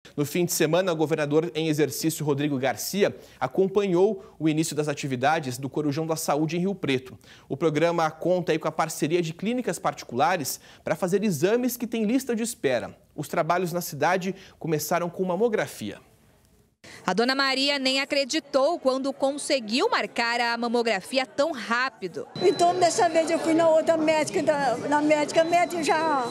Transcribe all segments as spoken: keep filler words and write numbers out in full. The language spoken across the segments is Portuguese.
No fim de semana, o governador em exercício, Rodrigo Garcia, acompanhou o início das atividades do Corujão da Saúde em Rio Preto. O programa conta aí com a parceria de clínicas particulares para fazer exames que têm lista de espera. Os trabalhos na cidade começaram com mamografia. A dona Maria nem acreditou quando conseguiu marcar a mamografia tão rápido. Então, dessa vez eu fui na outra médica, na médica, a médica já...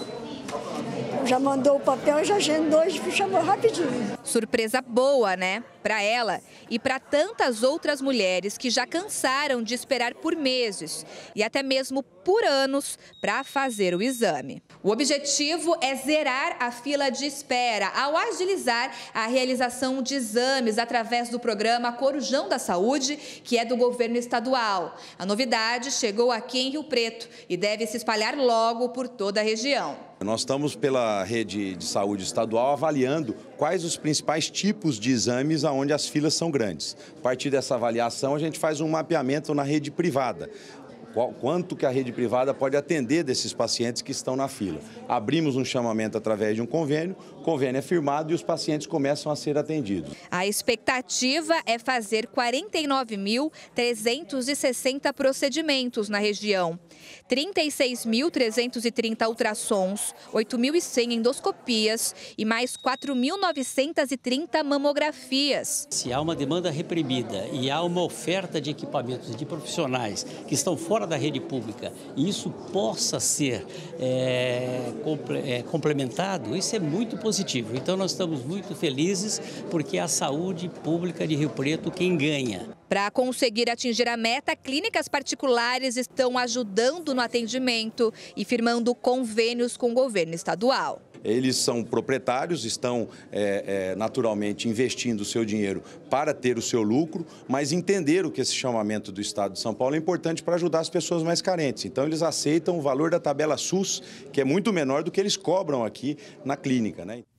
Já mandou o papel, já agendou e chamou rapidinho. Surpresa boa, né? Para ela e para tantas outras mulheres que já cansaram de esperar por meses e até mesmo por anos para fazer o exame. O objetivo é zerar a fila de espera ao agilizar a realização de exames através do programa Corujão da Saúde, que é do governo estadual. A novidade chegou aqui em Rio Preto e deve se espalhar logo por toda a região. Nós estamos pela rede de saúde estadual avaliando quais os principais tipos de exames onde as filas são grandes. A partir dessa avaliação, a gente faz um mapeamento na rede privada. Quanto que a rede privada pode atender desses pacientes que estão na fila. Abrimos um chamamento através de um convênio, o convênio é firmado e os pacientes começam a ser atendidos. A expectativa é fazer quarenta e nove mil trezentos e sessenta procedimentos na região, trinta e seis mil trezentos e trinta ultrassons, oito mil e cem endoscopias e mais quatro mil novecentos e trinta mamografias. Se há uma demanda reprimida e há uma oferta de equipamentos de profissionais que estão fora da rede pública e isso possa ser é, comple é, complementado, isso é muito positivo. Então nós estamos muito felizes porque é a saúde pública de Rio Preto quem ganha. Para conseguir atingir a meta, clínicas particulares estão ajudando no atendimento e firmando convênios com o governo estadual. Eles são proprietários, estão é, é, naturalmente investindo o seu dinheiro para ter o seu lucro, mas entenderam que esse chamamento do Estado de São Paulo é importante para ajudar as pessoas mais carentes. Então eles aceitam o valor da tabela SUS, que é muito menor do que eles cobram aqui na clínica, né?